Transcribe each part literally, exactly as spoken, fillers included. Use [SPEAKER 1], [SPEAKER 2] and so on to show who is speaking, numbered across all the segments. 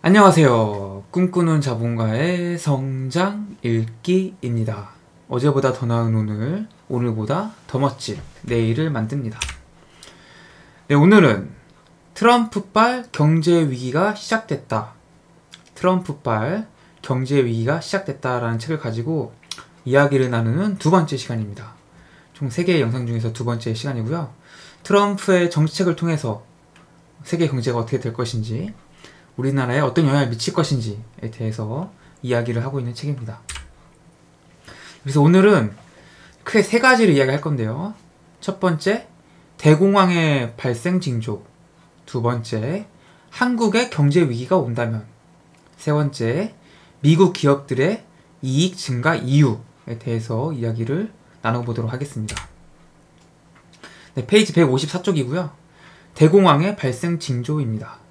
[SPEAKER 1] 안녕하세요. 꿈꾸는 자본가의 성장 읽기입니다. 어제보다 더 나은 오늘, 오늘보다 더 멋진 내일을 만듭니다. 네, 오늘은 트럼프발 경제위기가 시작됐다. 트럼프발 경제위기가 시작됐다라는 책을 가지고 이야기를 나누는 두 번째 시간입니다. 총 세 개의 영상 중에서 두 번째 시간이고요. 트럼프의 정책을 통해서 세계 경제가 어떻게 될 것인지, 우리나라에 어떤 영향을 미칠 것인지에 대해서 이야기를 하고 있는 책입니다. 그래서 오늘은 크게 세 가지를 이야기할 건데요. 첫 번째, 대공황의 발생 징조. 두 번째, 한국의 경제 위기가 온다면. 세 번째, 미국 기업들의 이익 증가 이유에 대해서 이야기를 나눠보도록 하겠습니다. 네, 페이지 백오십사 쪽이고요. 대공황의 발생 징조입니다.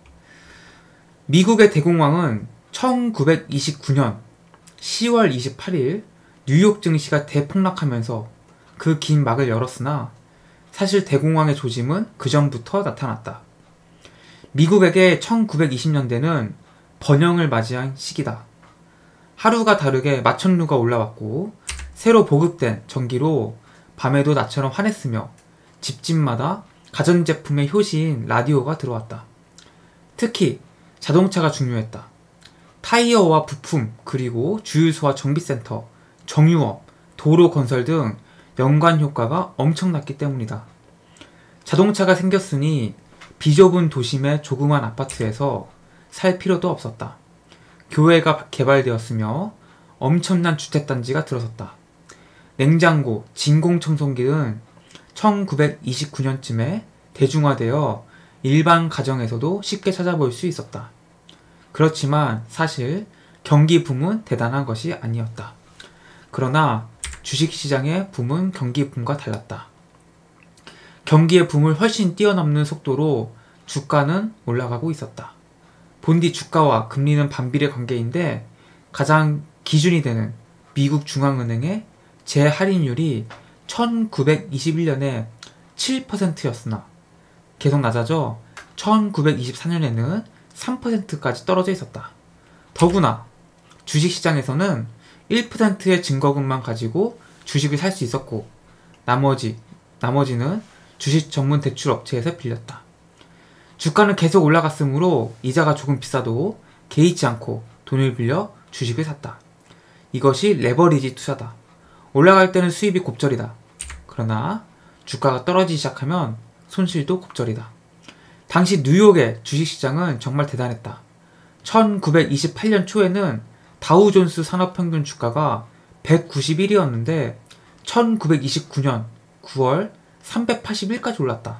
[SPEAKER 1] 미국의 대공황은 천구백이십구 년 시월 이십팔일 뉴욕 증시가 대폭락하면서 그 긴 막을 열었으나 사실 대공황의 조짐은 그 전부터 나타났다. 미국에게 천구백이십 년대는 번영을 맞이한 시기다. 하루가 다르게 마천루가 올라왔고 새로 보급된 전기로 밤에도 나처럼 환했으며 집집마다 가전제품의 효시인 라디오가 들어왔다. 특히 자동차가 중요했다. 타이어와 부품, 그리고 주유소와 정비센터, 정유업, 도로 건설 등 연관 효과가 엄청났기 때문이다. 자동차가 생겼으니 비좁은 도심의 조그만 아파트에서 살 필요도 없었다. 교외가 개발되었으며 엄청난 주택단지가 들어섰다. 냉장고, 진공청소기 등 천구백이십구 년쯤에 대중화되어 일반 가정에서도 쉽게 찾아볼 수 있었다. 그렇지만 사실 경기 붐은 대단한 것이 아니었다. 그러나 주식시장의 붐은 경기 붐과 달랐다. 경기의 붐을 훨씬 뛰어넘는 속도로 주가는 올라가고 있었다. 본디 주가와 금리는 반비례 관계인데 가장 기준이 되는 미국 중앙은행의 재할인율이 천구백이십일 년에 칠 퍼센트였으나 계속 낮아져 천구백이십사 년에는 삼 퍼센트까지 떨어져 있었다. 더구나 주식시장에서는 일 퍼센트의 증거금만 가지고 주식을 살 수 있었고 나머지, 나머지는 주식 전문 대출 업체에서 빌렸다. 주가는 계속 올라갔으므로 이자가 조금 비싸도 개의치 않고 돈을 빌려 주식을 샀다. 이것이 레버리지 투자다. 올라갈 때는 수입이 곱절이다. 그러나 주가가 떨어지기 시작하면 손실도 곱절이다. 당시 뉴욕의 주식시장은 정말 대단했다. 천구백이십팔 년 초에는 다우존스 산업평균 주가가 백구십일이었는데 천구백이십구 년 구월 삼백팔십일까지 올랐다.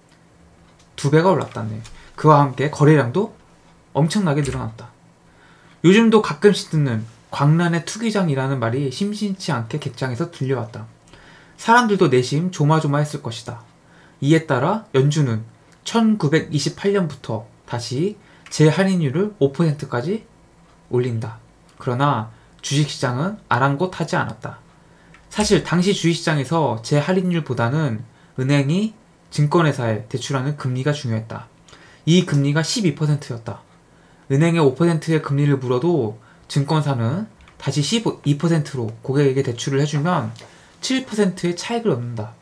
[SPEAKER 1] 두 배가 올랐다네. 그와 함께 거래량도 엄청나게 늘어났다. 요즘도 가끔씩 듣는 광란의 투기장이라는 말이 심심치 않게 객장에서 들려왔다. 사람들도 내심 조마조마했을 것이다. 이에 따라 연준은 천구백이십팔 년부터 다시 재할인율을 오 퍼센트까지 올린다. 그러나 주식시장은 아랑곳하지 않았다. 사실 당시 주식시장에서 재할인율보다는 은행이 증권회사에 대출하는 금리가 중요했다. 이 금리가 십이 퍼센트였다. 은행에 오 퍼센트의 금리를 물어도 증권사는 다시 십이 퍼센트로 고객에게 대출을 해주면 칠 퍼센트의 차익을 얻는다.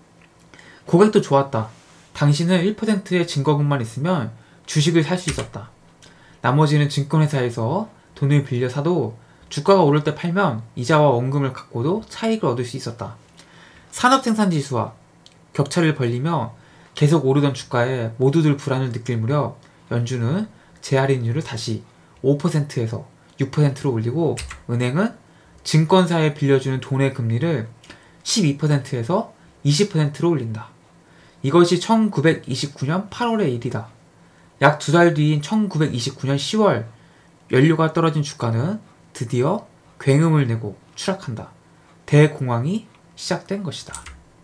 [SPEAKER 1] 고객도 좋았다. 당신은 일 퍼센트의 증거금만 있으면 주식을 살 수 있었다. 나머지는 증권회사에서 돈을 빌려 사도 주가가 오를 때 팔면 이자와 원금을 갖고도 차익을 얻을 수 있었다. 산업생산지수와 격차를 벌리며 계속 오르던 주가에 모두들 불안을 느낄 무렵 연준은 재할인율을 다시 오 퍼센트에서 육 퍼센트로 올리고 은행은 증권사에 빌려주는 돈의 금리를 십이 퍼센트에서 이십 퍼센트로 올린다. 이것이 천구백이십구 년 팔월의 일이다. 약 두 달 뒤인 천구백이십구 년 시월 연료가 떨어진 주가는 드디어 굉음을 내고 추락한다. 대공황이 시작된 것이다.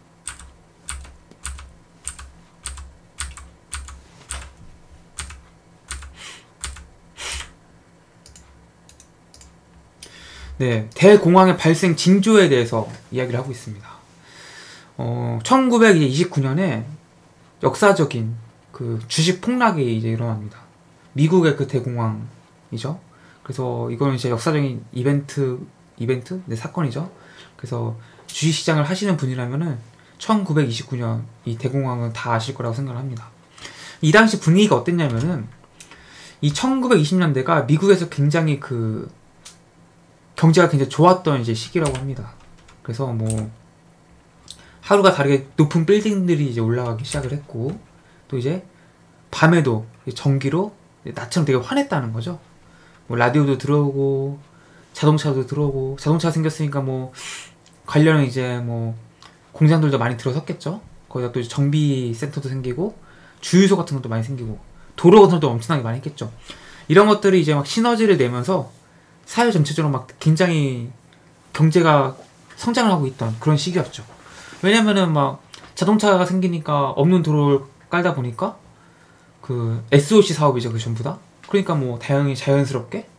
[SPEAKER 1] 네, 대공황의 발생 징조에 대해서 이야기를 하고 있습니다. 어, 천구백이십구 년에 역사적인 그 주식 폭락이 이제 일어납니다. 미국의 그 대공황 이죠. 그래서 이거는 이제 역사적인 이벤트 이벤트 네, 사건이죠. 그래서 주식시장을 하시는 분이라면은 천구백이십구 년 이 대공황은 다 아실 거라고 생각을 합니다. 이 당시 분위기가 어땠냐면은 이 천구백이십 년대가 미국에서 굉장히 그 경제가 굉장히 좋았던 이제 시기라고 합니다. 그래서 뭐 하루가 다르게 높은 빌딩들이 이제 올라가기 시작을 했고, 또 이제 밤에도 전기로 낮처럼 되게 환했다는 거죠. 뭐 라디오도 들어오고 자동차도 들어오고, 자동차 생겼으니까 뭐 관련 이제 뭐 공장들도 많이 들어섰겠죠. 거기다 또 이제 정비 센터도 생기고 주유소 같은 것도 많이 생기고 도로 건설도 엄청나게 많이 했겠죠. 이런 것들이 이제 막 시너지를 내면서 사회 전체적으로 막 굉장히 경제가 성장을 하고 있던 그런 시기였죠. 왜냐면은 막 자동차가 생기니까 없는 도로를 깔다 보니까 그 에스오씨 사업이죠, 그 전부 다. 그러니까 뭐 다행히 자연스럽게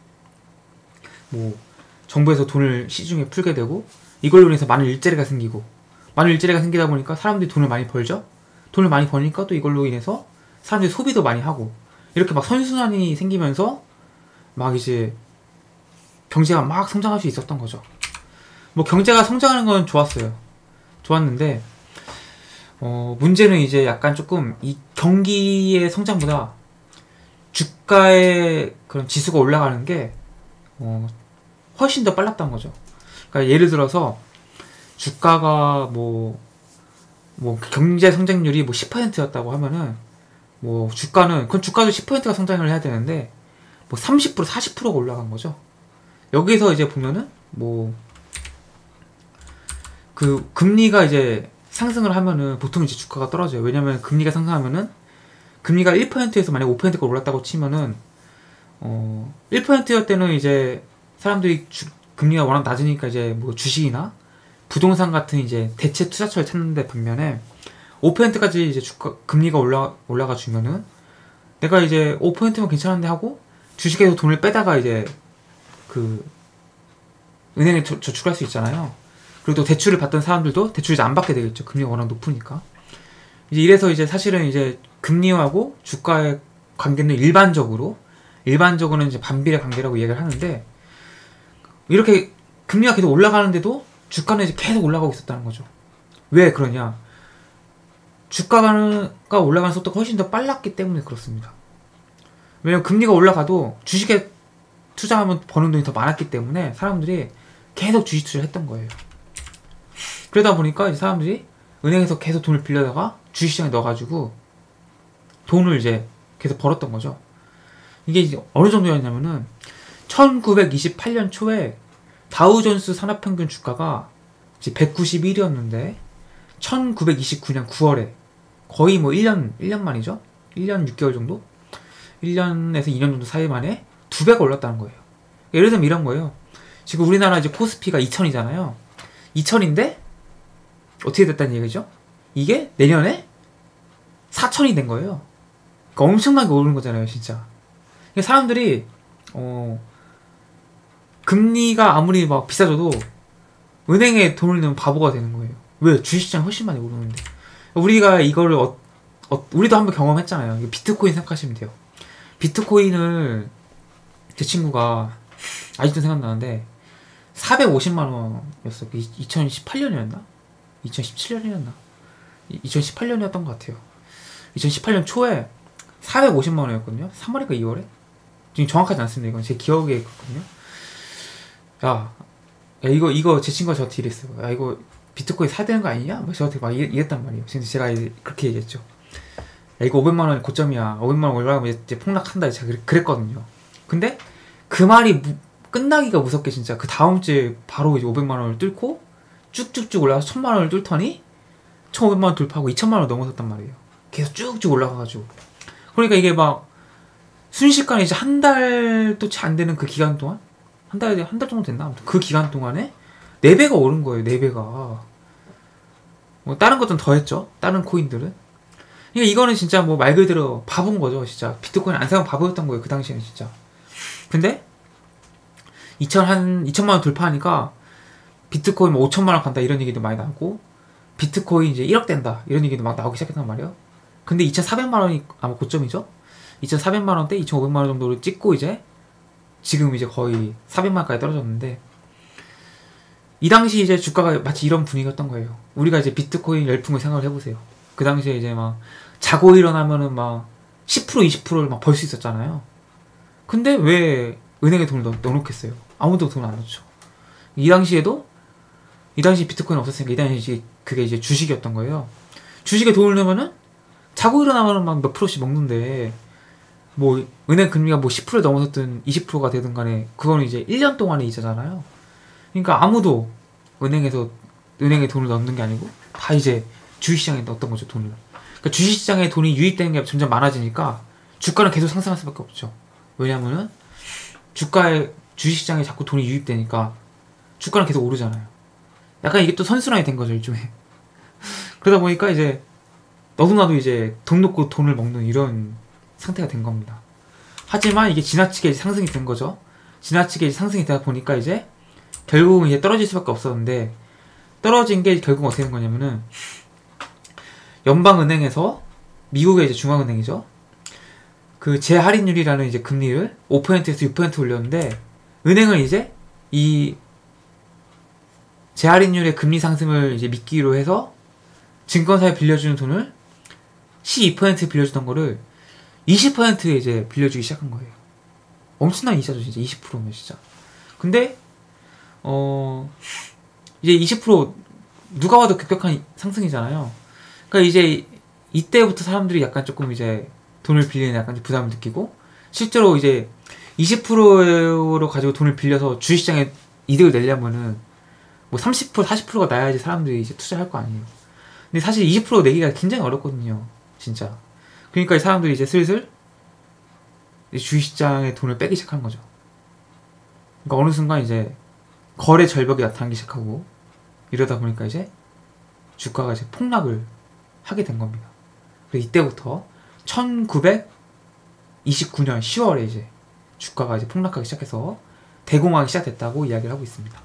[SPEAKER 1] 뭐 정부에서 돈을 시중에 풀게 되고, 이걸로 인해서 많은 일자리가 생기고, 많은 일자리가 생기다 보니까 사람들이 돈을 많이 벌죠. 돈을 많이 버니까 또 이걸로 인해서 사람들이 소비도 많이 하고, 이렇게 막 선순환이 생기면서 막 이제 경제가 막 성장할 수 있었던 거죠. 뭐 경제가 성장하는 건 좋았어요. 좋았는데 어 문제는 이제 약간 조금 이 경기의 성장보다 주가의 그런 지수가 올라가는 게 어 훨씬 더 빨랐던 거죠. 그러니까 예를 들어서 주가가 뭐 뭐 경제 성장률이 뭐 십 퍼센트였다고 하면은 뭐 주가는, 그건 주가도 십 퍼센트가 성장을 해야 되는데 뭐 삼십 퍼센트 사십 퍼센트가 올라간 거죠. 여기서 이제 보면은 뭐 그 금리가 이제 상승을 하면은 보통 이제 주가가 떨어져요. 왜냐면 금리가 상승하면은 금리가 일 퍼센트에서 만약 오 퍼센트가 올랐다고 치면은 어 일 퍼센트였 때는 이제 사람들이 주, 금리가 워낙 낮으니까 이제 뭐 주식이나 부동산 같은 이제 대체 투자처를 찾는데, 반면에 오 퍼센트까지 이제 주가 금리가 올라 올라가 주면은 내가 이제 오 퍼센트면 괜찮은데 하고 주식에서 돈을 빼다가 이제 그 은행에 저, 저축할 수 있잖아요. 그리고 또 대출을 받던 사람들도 대출을 이제 안 받게 되겠죠. 금리가 워낙 높으니까. 이제 이래서 이제 사실은 이제 금리하고 주가의 관계는 일반적으로 일반적으로는 이제 반비례 관계라고 얘기를 하는데, 이렇게 금리가 계속 올라가는데도 주가는 이제 계속 올라가고 있었다는 거죠. 왜 그러냐? 주가가 올라가는 속도가 훨씬 더 빨랐기 때문에 그렇습니다. 왜냐면 금리가 올라가도 주식에 투자하면 버는 돈이 더 많았기 때문에 사람들이 계속 주식 투자를 했던 거예요. 그러다 보니까 이제 사람들이 은행에서 계속 돈을 빌려다가 주식시장에 넣어가지고 돈을 이제 계속 벌었던 거죠. 이게 이제 어느 정도였냐면은 천구백이십팔 년 초에 다우존스 산업평균 주가가 이제 백구십일이었는데 천구백이십구 년 구월에 거의 뭐 일 년, 일 년 만이죠? 일 년 육 개월 정도? 일 년에서 이 년 정도 사이 만에 두 배가 올랐다는 거예요. 예를 들면 이런 거예요. 지금 우리나라 이제 코스피가 이천이잖아요. 이천인데 어떻게 됐다는 얘기죠? 이게 내년에 사천이 된 거예요. 그러니까 엄청나게 오르는 거잖아요, 진짜. 그러니까 사람들이 어 금리가 아무리 막 비싸져도 은행에 돈을 넣으면 바보가 되는 거예요. 왜? 주식시장 훨씬 많이 오르는데. 우리가 이거를 어, 어, 우리도 한번 경험했잖아요. 비트코인 생각하시면 돼요. 비트코인을 제 친구가 아직도 생각나는데 사백오십만 원이었어. 이천십팔 년이었나? 이천십칠 년이었나? 이천십팔 년이었던 것 같아요. 이천십팔 년 초에 사백오십만 원이었거든요. 삼월인가 이월에? 지금 정확하지 않습니다. 이건 제 기억에 있거든요. 야, 야 이거 이거 제 친구가 저한테 이랬어요. 야 이거 비트코인 사야 되는 거 아니냐? 뭐 저한테 막 이랬, 이랬단 말이에요. 근데 제가 그렇게 얘기했죠. 야 이거 오백만 원이 고점이야. 오백만 원 올라가면 이제 폭락한다. 제가 그랬거든요. 근데 그 말이 무, 끝나기가 무섭게 진짜 그 다음 주에 바로 이제 오백만 원을 뚫고 쭉쭉쭉 올라가서 천만 원을 뚫더니 천오백만 원 돌파하고 이천만 원 넘어섰단 말이에요. 계속 쭉쭉 올라가가지고. 그러니까 이게 막 순식간에 이제 한 달도 채 안 되는 그 기간 동안, 한 달, 한 달 정도 됐나? 아무튼 그 기간 동안에 네 배가 오른 거예요, 네 배가. 뭐 다른 것들은 더 했죠, 다른 코인들은. 그러니까 이거는 진짜 뭐 말 그대로 바본 거죠, 진짜. 비트코인 안 사면 바보였던 거예요, 그 당시에는 진짜. 근데 이천 한 이천만 원 돌파하니까 비트코인 뭐 오천만 원 간다 이런 얘기도 많이 나오고, 비트코인 이제 일억 된다 이런 얘기도 막 나오기 시작했단 말이에요. 근데 이천사백만 원이 아마 고점이죠. 이천사백만 원대, 이천오백만 원 정도를 찍고 이제 지금 이제 거의 사백만 원까지 떨어졌는데, 이 당시 이제 주가가 마치 이런 분위기였던 거예요. 우리가 이제 비트코인 열풍을 생각을 해보세요. 그 당시에 이제 막 자고 일어나면은 막 십 퍼센트 이십 퍼센트를 막 벌 수 있었잖아요. 근데 왜 은행에 돈을 넣, 넣어놓겠어요? 아무도 돈을 안 넣죠. 이 당시에도 이 당시 비트코인 없었으니까 이 당시 그게 이제 주식이었던 거예요. 주식에 돈을 넣으면은 자고 일어나면은 막 몇 프로씩 먹는데, 뭐 은행 금리가 뭐 십 퍼센트 넘어섰든 이십 퍼센트가 되든 간에 그거는 이제 일 년 동안의 이자잖아요. 그러니까 아무도 은행에서 은행에 돈을 넣는 게 아니고 다 이제 주식시장에 넣었던 거죠, 돈을. 그러니까 주식시장에 돈이 유입되는 게 점점 많아지니까 주가는 계속 상승할 수밖에 없죠. 왜냐면은 주가에 주식시장에 자꾸 돈이 유입되니까 주가는 계속 오르잖아요. 약간 이게 또 선순환이 된 거죠, 일종의. 그러다 보니까 이제 너도나도 이제 돈 놓고 돈을 먹는 이런 상태가 된 겁니다. 하지만 이게 지나치게 상승이 된 거죠. 지나치게 상승이 되다 보니까 이제 결국은 이제 떨어질 수밖에 없었는데, 떨어진 게 결국 어떻게 된 거냐면은 연방은행에서, 미국의 이제 중앙은행이죠, 그 재할인율이라는 이제 금리를 오 퍼센트에서 육 퍼센트 올렸는데, 은행은 이제 이 재할인율의 금리 상승을 이제 미끼로 해서 증권사에 빌려주는 돈을 십이 퍼센트 빌려주던 거를 이십 퍼센트에 이제 빌려주기 시작한 거예요. 엄청난 이자죠, 진짜. 이십 퍼센트면 진짜. 근데 어 이제 이십 퍼센트 누가 봐도 급격한 상승이잖아요. 그러니까 이제 이때부터 사람들이 약간 조금 이제 돈을 빌리는 약간 부담을 느끼고, 실제로 이제 이십 퍼센트로 가지고 돈을 빌려서 주식시장에 이득을 내려면은 뭐 삼십 퍼센트 사십 퍼센트가 나야지 사람들이 이제 투자할 거 아니에요. 근데 사실 이십 퍼센트 내기가 굉장히 어렵거든요, 진짜. 그러니까 이 사람들이 이제 슬슬 주식시장에 돈을 빼기 시작한 거죠. 그러니까 어느 순간 이제 거래 절벽이 나타나기 시작하고, 이러다 보니까 이제 주가가 이제 폭락을 하게 된 겁니다. 그래서 이때부터 천구백이십구 년 시월에 이제 주가가 이제 폭락하기 시작해서 대공황이 시작됐다고 이야기를 하고 있습니다.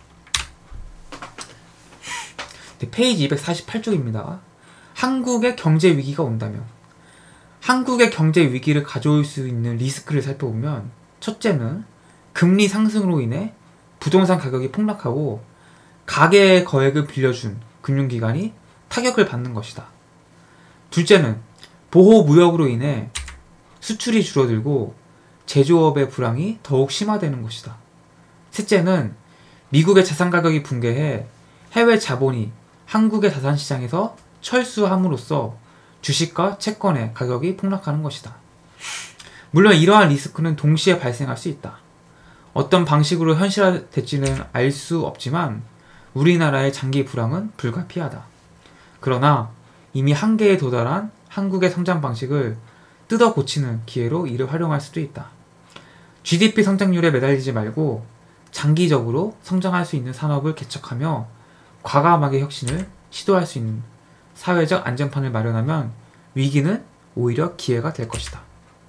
[SPEAKER 1] 네, 페이지 이백사십팔 쪽입니다. 한국의 경제 위기가 온다면. 한국의 경제 위기를 가져올 수 있는 리스크를 살펴보면, 첫째는 금리 상승으로 인해 부동산 가격이 폭락하고 가계 거액을 빌려준 금융기관이 타격을 받는 것이다. 둘째는 보호 무역으로 인해 수출이 줄어들고 제조업의 불황이 더욱 심화되는 것이다. 셋째는 미국의 자산 가격이 붕괴해 해외 자본이 한국의 자산시장에서 철수함으로써 주식과 채권의 가격이 폭락하는 것이다. 물론 이러한 리스크는 동시에 발생할 수 있다. 어떤 방식으로 현실화될지는 알 수 없지만 우리나라의 장기 불황은 불가피하다. 그러나 이미 한계에 도달한 한국의 성장 방식을 뜯어 고치는 기회로 이를 활용할 수도 있다. 지디피 성장률에 매달리지 말고 장기적으로 성장할 수 있는 산업을 개척하며 과감하게 혁신을 시도할 수 있는 사회적 안전판을 마련하면 위기는 오히려 기회가 될 것이다.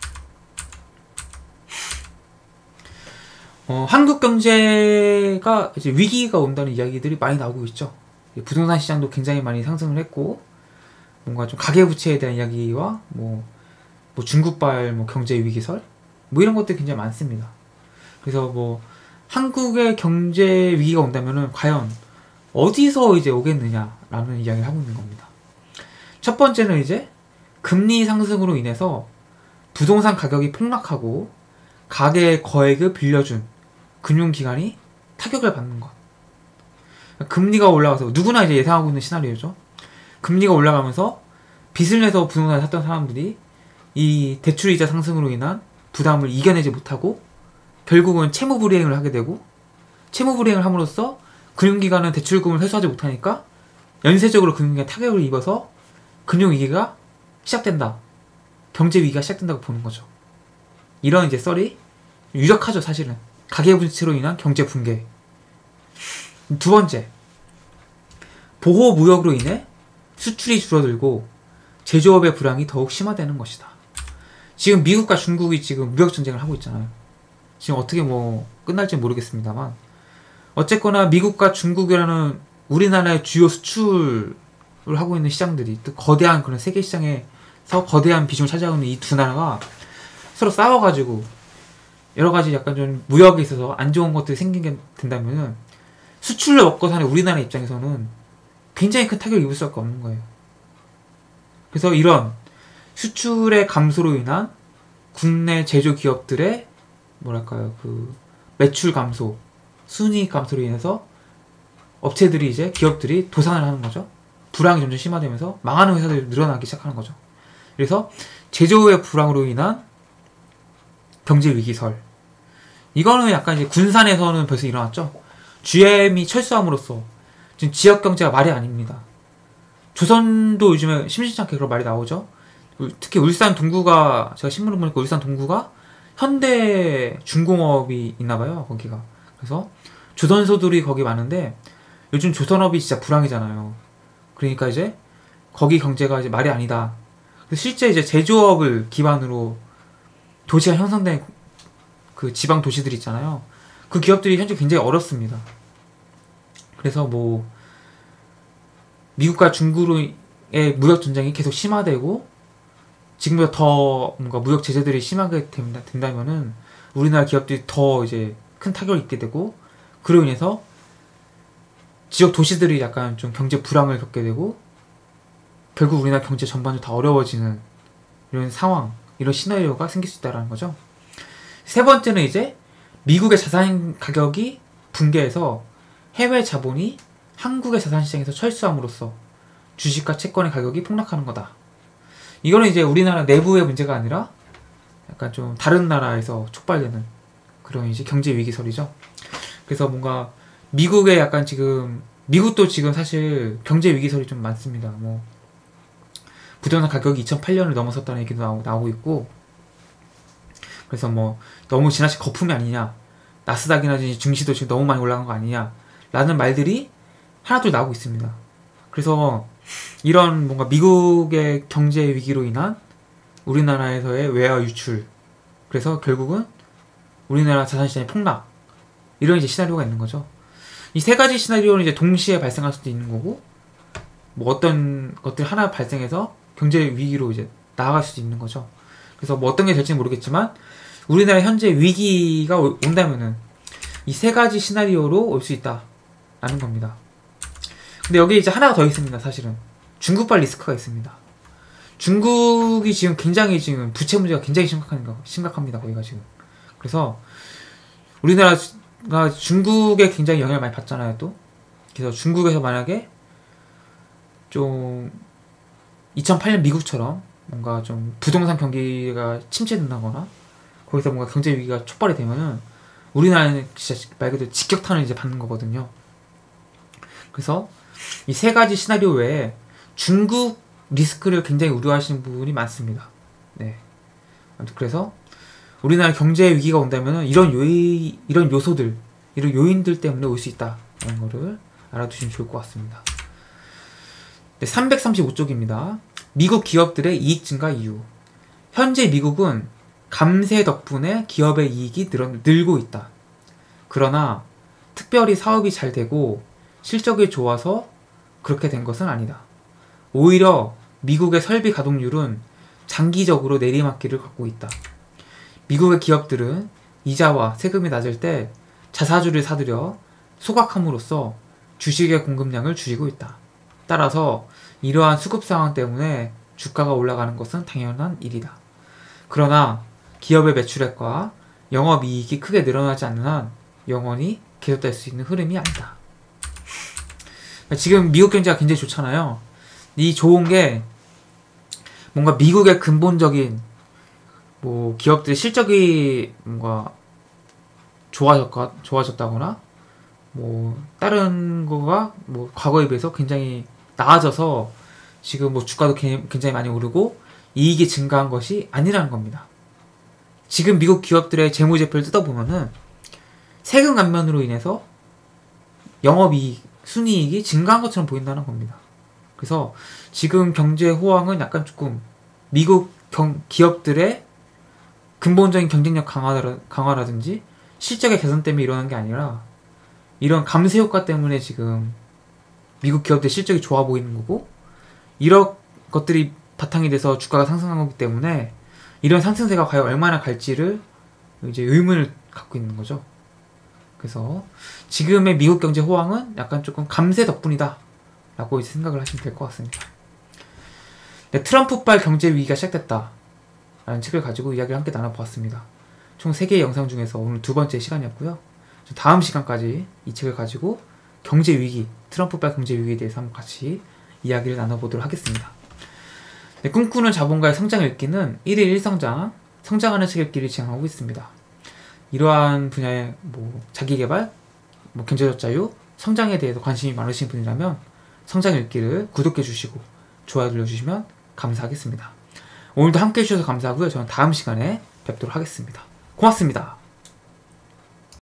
[SPEAKER 1] 어, 한국 경제가 이제 위기가 온다는 이야기들이 많이 나오고 있죠. 부동산 시장도 굉장히 많이 상승을 했고, 뭔가 좀 가계부채에 대한 이야기와 뭐, 뭐 중국발 뭐 경제 위기설 뭐 이런 것들이 굉장히 많습니다. 그래서 뭐 한국의 경제 위기가 온다면은 과연 어디서 이제 오겠느냐라는 이야기를 하고 있는 겁니다. 첫 번째는 이제 금리 상승으로 인해서 부동산 가격이 폭락하고 가계 거액을 빌려준 금융기관이 타격을 받는 것. 금리가 올라가서 누구나 이제 예상하고 있는 시나리오죠. 금리가 올라가면서 빚을 내서 부동산을 샀던 사람들이 이 대출이자 상승으로 인한 부담을 이겨내지 못하고 결국은 채무불이행을 하게 되고, 채무불이행을 함으로써 금융기관은 대출금을 회수하지 못하니까 연쇄적으로 금융기관에 타격을 입어서 금융위기가 시작된다. 경제위기가 시작된다고 보는 거죠. 이런 이제 썰이 유력하죠, 사실은. 가계부채로 인한 경제붕괴. 두 번째, 보호무역으로 인해 수출이 줄어들고 제조업의 불황이 더욱 심화되는 것이다. 지금 미국과 중국이 지금 무역전쟁을 하고 있잖아요. 지금 어떻게 뭐 끝날지 모르겠습니다만, 어쨌거나 미국과 중국이라는 우리나라의 주요 수출을 하고 있는 시장들이, 또 거대한 그런 세계 시장에서 거대한 비중을 차지하고 있는 이 두 나라가 서로 싸워가지고 여러 가지 약간 좀 무역에 있어서 안 좋은 것들이 생기게 된다면은 수출로 먹고 사는 우리나라 입장에서는 굉장히 큰 타격을 입을 수밖에 없는 거예요. 그래서 이런 수출의 감소로 인한 국내 제조 기업들의 뭐랄까요, 그 매출 감소, 순이익 감소로 인해서 업체들이 이제 기업들이 도산을 하는 거죠. 불황이 점점 심화되면서 망하는 회사들이 늘어나기 시작하는 거죠. 그래서 제조업의 불황으로 인한 경제 위기설. 이거는 약간 이제 군산에서는 벌써 일어났죠. 지엠이 철수함으로써 지금 지역 경제가 말이 아닙니다. 조선도 요즘에 심심치 않게 그런 말이 나오죠. 특히 울산 동구가, 제가 신문을 보니까 울산 동구가 현대 중공업이 있나봐요, 거기가. 그래서 조선소들이 거기 많은데 요즘 조선업이 진짜 불황이잖아요. 그러니까 이제 거기 경제가 이제 말이 아니다. 그래서 실제 이제 제조업을 기반으로 도시가 형성된 그 지방 도시들 있잖아요. 그 기업들이 현재 굉장히 어렵습니다. 그래서 뭐 미국과 중국의 무역 전쟁이 계속 심화되고 지금보다 더 뭔가 무역 제재들이 심하게 된다, 된다면은 우리나라 기업들이 더 이제 큰 타격을 입게 되고, 그로 인해서 지역 도시들이 약간 좀 경제 불황을 겪게 되고 결국 우리나라 경제 전반적으로 다 어려워지는 이런 상황, 이런 시나리오가 생길 수 있다는 거죠. 세 번째는 이제 미국의 자산 가격이 붕괴해서 해외 자본이 한국의 자산시장에서 철수함으로써 주식과 채권의 가격이 폭락하는 거다. 이거는 이제 우리나라 내부의 문제가 아니라 약간 좀 다른 나라에서 촉발되는 그런 이제 경제 위기설이죠. 그래서 뭔가 미국의 약간 지금, 미국도 지금 사실 경제 위기설이 좀 많습니다. 뭐 부동산 가격이 이천팔 년을 넘어섰다는 얘기도 나오, 나오고 있고, 그래서 뭐 너무 지나친 거품이 아니냐, 나스닥이나 증시도 지금 너무 많이 올라간 거 아니냐 라는 말들이 하나둘 나오고 있습니다. 그래서 이런 뭔가 미국의 경제 위기로 인한 우리나라에서의 외화 유출, 그래서 결국은 우리나라 자산시장의 폭락, 이런 이제 시나리오가 있는 거죠. 이 세 가지 시나리오는 이제 동시에 발생할 수도 있는 거고, 뭐 어떤 것들 하나 발생해서 경제 위기로 이제 나아갈 수도 있는 거죠. 그래서 뭐 어떤 게 될지는 모르겠지만 우리나라 현재 위기가 온다면은 이 세 가지 시나리오로 올 수 있다라는 겁니다. 근데 여기 이제 하나가 더 있습니다. 사실은 중국발 리스크가 있습니다. 중국이 지금 굉장히 지금 부채 문제가 굉장히 심각한, 심각합니다. 거기가 지금. 그래서 우리나라가 중국에 굉장히 영향을 많이 받잖아요. 또 그래서 중국에서 만약에 좀 이천팔 년 미국처럼 뭔가 좀 부동산 경기가 침체된다거나 거기서 뭔가 경제 위기가 촉발이 되면은 우리나라는 진짜 말 그대로 직격탄을 이제 받는 거거든요. 그래서 이 세 가지 시나리오 외에 중국 리스크를 굉장히 우려하시는 부분이 많습니다. 네. 아무튼 그래서 우리나라 경제 위기가 온다면은 이런 요인, 이런 요소들, 이런 요인들 때문에 올 수 있다라는 거를 알아두시면 좋을 것 같습니다. 네, 삼백삼십오 쪽입니다. 미국 기업들의 이익 증가 이유. 현재 미국은 감세 덕분에 기업의 이익이 늘어, 늘고 있다. 그러나 특별히 사업이 잘 되고 실적이 좋아서 그렇게 된 것은 아니다. 오히려 미국의 설비 가동률은 장기적으로 내리막길을 갖고 있다. 미국의 기업들은 이자와 세금이 낮을 때 자사주를 사들여 소각함으로써 주식의 공급량을 줄이고 있다. 따라서 이러한 수급 상황 때문에 주가가 올라가는 것은 당연한 일이다. 그러나 기업의 매출액과 영업이익이 크게 늘어나지 않는 한 영원히 계속될 수 있는 흐름이 아니다. 지금 미국 경제가 굉장히 좋잖아요. 이 좋은 게 뭔가 미국의 근본적인 뭐 기업들의 실적이 뭔가 좋아졌거, 좋아졌다거나 뭐 다른 거가 뭐 과거에 비해서 굉장히 나아져서 지금 뭐 주가도 굉장히 많이 오르고 이익이 증가한 것이 아니라는 겁니다. 지금 미국 기업들의 재무제표를 뜯어보면은 세금 감면으로 인해서 영업이익, 순이익이 증가한 것처럼 보인다는 겁니다. 그래서 지금 경제 호황은 약간 조금 미국 경, 기업들의 근본적인 경쟁력 강화라, 강화라든지 실적의 개선 때문에 일어난 게 아니라 이런 감세 효과 때문에 지금 미국 기업들 실적이 좋아 보이는 거고, 이런 것들이 바탕이 돼서 주가가 상승한 거기 때문에 이런 상승세가 과연 얼마나 갈지를 이제 의문을 갖고 있는 거죠. 그래서 지금의 미국 경제 호황은 약간 조금 감세 덕분이다 라고 이제 생각을 하시면 될 것 같습니다. 네, 트럼프발 경제 위기가 시작됐다 라는 책을 가지고 이야기를 함께 나눠보았습니다. 총 세 개의 영상 중에서 오늘 두 번째 시간이었고요. 다음 시간까지 이 책을 가지고 경제 위기, 트럼프발 경제 위기에 대해서 한번 같이 이야기를 나눠보도록 하겠습니다. 네, 꿈꾸는 자본가의 성장 읽기는 일일 일 성장, 성장하는 책 읽기를 지향하고 있습니다. 이러한 분야의 뭐 자기개발, 뭐 경제적 자유, 성장에 대해서 관심이 많으신 분이라면 성장 읽기를 구독해 주시고 좋아요 눌러주시면 감사하겠습니다. 오늘도 함께 해주셔서 감사하고요. 저는 다음 시간에 뵙도록 하겠습니다. 고맙습니다.